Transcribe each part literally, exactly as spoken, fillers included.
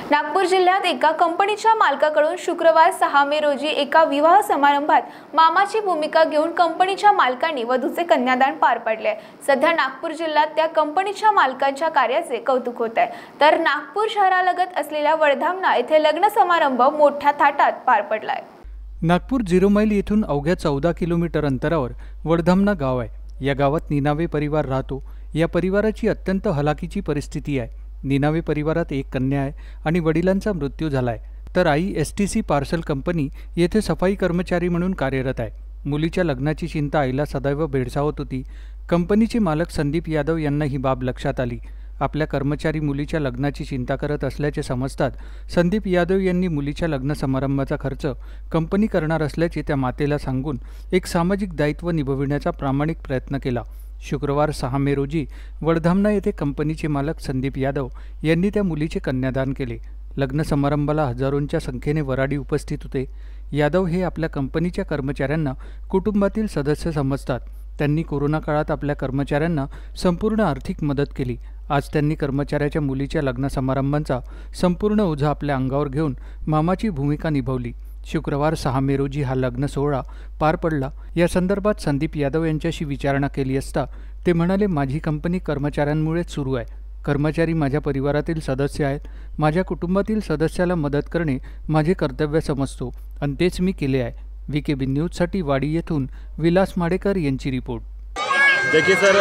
नागपूर जिल्ह्यात एका कंपनीच्या मालकाकडून शुक्रवार सहा मे रोजी एका विवाह समारंभात मामाची भूमिका घेऊन कंपनीच्या मालकांनी वधूचे कन्यादान पार पडले। सध्या नागपूर जिल्ह्यात त्या कंपनीच्या मालकांच्या कार्याचे कौतुक होत आहे, तर नागपूर शहरालगत असलेल्या वडधामना येथे लग्न समारंभ मोठ्या थाटात पार पडलाय। नागपूर झिरो मैल येथून अवघ्या चौदा किलोमीटर अंतरावर वडधामना गाव आहे। या गावात निनावे परिवार राहतो। या परिवाराची अत्यंत हलाखीची परिस्थिती आहे। निनावे परिवारात एक कन्या आहे आणि वडिलांचा मृत्यू झालाय, तर आई S T C parcel company येथे सफाई कर्मचारी म्हणून कार्यरत आहे। मुलीच्या लग्नाची चिंता आईला सदैव भेडसावत होती। कंपनीचे मालक संदीप यादव यांना ही बाब लक्षात आली। आपल्या कर्मचारी मुलीच्या लग्नाची चिंता करत असल्याचे समजतात संदीप यादव यांनी मुलीच्या लग्न समारंभाचा खर्च कंपनी करणार असल्याचे त्या मातेला सांगून एक सामाजिक दायित्व निभविण्याचा प्रामाणिक प्रयत्न केला। शुक्रवार सहा मे रोजी वडधामना येथे कंपनीचे मालक संदीप यादव यांनी त्या मुलीचे कन्यादान केले। लग्न समारंभाला हजारोंच्या संख्येने वराडी उपस्थित होते। यादव हे आपल्या कंपनीच्या कर्मचाऱ्यांना कुटुंबातील सदस्य समजतात। त्यांनी कोरोना काळात आपल्या कर्मचाऱ्यांना संपूर्ण आर्थिक मदत केली। आज त्यांनी कर्मचाऱ्याच्या मुलीच्या लग्न समारंभांचा संपूर्ण ओझा आपल्या अंगावर घेऊन मामाची भूमिका निभावली। शुक्रवार सहा मे रोजी हा लग्न सोहळा पार पडला। या संदर्भात संदीप यादव यांच्याशी विचारणा केली असता ते म्हणाले, माझी कंपनी कर्मचाऱ्यांमुळेच सुरू आहे। कर्मचारी माझ्या परिवारातील सदस्य आहेत। माझ्या कुटुंबातील सदस्याला मदत करणे माझे कर्तव्य समजतो आणि तेच मी केले आहे। वी के बी न्यूजसाठी वाडी येथून विलास माडेकर यांची रिपोर्ट। देखिए सर,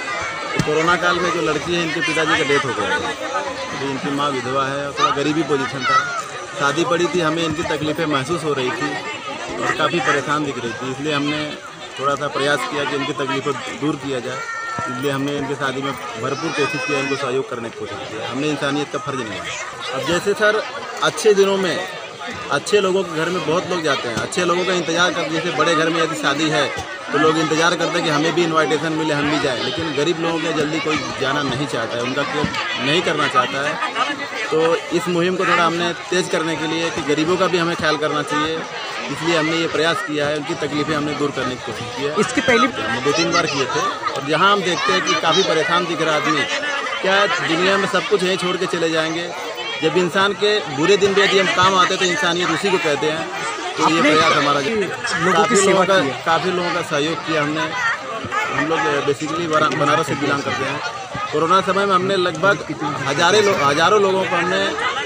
कोरोना काल में जो लड़की है इनके पिताजी का डेथ हो गया है। इनकी माँ विधवा है और थोड़ा गरीबी पोजीशन था। शादी पड़ी थी, हमें इनकी तकलीफ़ें महसूस हो रही थी और काफ़ी परेशान दिख रही थी, इसलिए हमने थोड़ा सा प्रयास किया कि इनकी तकलीफ़ों दूर किया जाए। इसलिए हमने इनकी शादी में भरपूर कोशिश किया, इनको सहयोग करने की कोशिश किया। हमने इंसानियत का फ़र्ज निभाया। अब जैसे सर अच्छे दिनों में अच्छे लोगों के घर में बहुत लोग जाते हैं, अच्छे लोगों का इंतज़ार कर, जैसे बड़े घर में यदि शादी है तो लोग इंतज़ार करते हैं कि हमें भी इनविटेशन मिले, हम भी जाएं। लेकिन गरीब लोगों के जल्दी कोई जाना नहीं चाहता है, उनका केयर नहीं करना चाहता है। तो इस मुहिम को थोड़ा हमने तेज़ करने के लिए कि गरीबों का भी हमें ख्याल करना चाहिए, इसलिए हमने ये प्रयास किया है। उनकी तकलीफ़ें हमने दूर करने की कोशिश की है। इसके पहले हमने दो तीन बार किए थे और जहाँ हम देखते हैं कि काफ़ी परेशान दिख रहा आदमी, क्या दुनिया में सब कुछ यहीं छोड़ के चले जाएंगे। जब इंसान के बुरे दिन पे यदि हम काम आते हैं तो इंसानियत उसी को कहते हैं। तो ये प्रयास हमारा काफ़ी लोगों का काफ़ी लोगों का सहयोग किया हमने। हम लोग बेसिकली बनारस से बिलोंग करते हैं। कोरोना समय में हमने लगभग हजारों लो, हजारों लोगों को हमने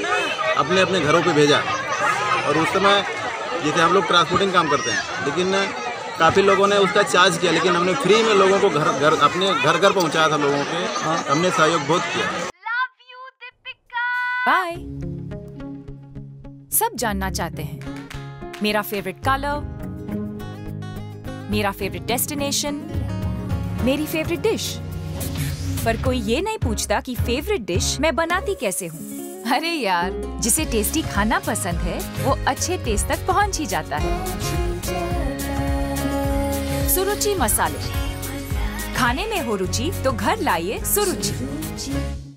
अपने अपने घरों पे भेजा और उस समय जैसे हम लोग ट्रांसपोर्टिंग काम करते हैं, लेकिन काफ़ी लोगों ने उसका चार्ज किया, लेकिन हमने फ्री में लोगों को घर घर अपने घर घर पहुँचाया था लोगों के। हमने सहयोग बहुत किया। बाय। सब जानना चाहते हैं मेरा फेवरेट कलर, मेरा फेवरेट डेस्टिनेशन, मेरी फेवरेट डिश, पर कोई ये नहीं पूछता कि फेवरेट डिश मैं बनाती कैसे हूँ। अरे यार, जिसे टेस्टी खाना पसंद है वो अच्छे टेस्ट तक पहुँच ही जाता है। सुरुचि मसाले, खाने में हो रुचि तो घर लाइए सुरुचि।